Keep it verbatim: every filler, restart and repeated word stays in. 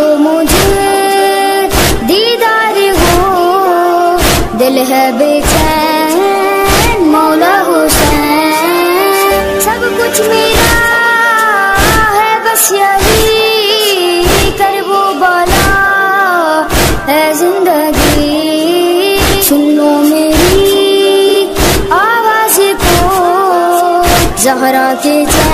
मुझे दीदार हो, दिल है बेचैन मौला हुसैन। सब कुछ मेरा है बस यही, कर वो बाला है जिंदगी। सुन लो मेरी आवाज को ज़हरा के